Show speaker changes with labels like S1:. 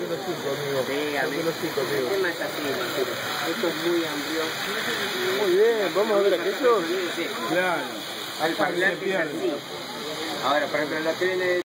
S1: los 5, amigo.
S2: Sí, amigo.
S1: Los 5, amigo.
S2: El tema es así, esto es muy amplio.
S1: Muy bien, vamos a ver aquellos.
S2: Sí.
S1: Claro.
S2: Al parlante es así. Ahora, por ejemplo, lo que viene